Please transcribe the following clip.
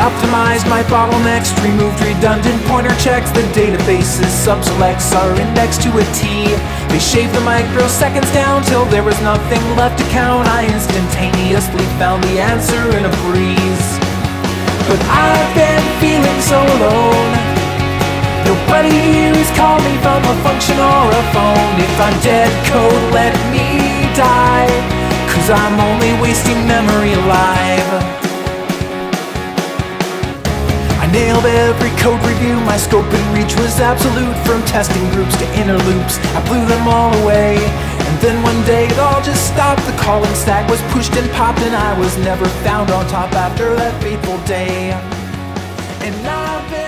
optimized my bottlenecks, removed redundant pointer checks. The database's subselects are indexed to a T. They shaved the microseconds down till there was nothing left to count. I instantaneously found the answer in a breeze. But I've been feeling so alone. Nobody here has called me from a function or a phone. If I'm dead code, let me die, 'cause I'm only wasting memory alive. I nailed every code review, my scope and reach was absolute. From testing groups to inner loops, I blew them all away. And then one day it all just stopped. The calling stack was pushed and popped, and I was never found on top after that fateful day. And I've been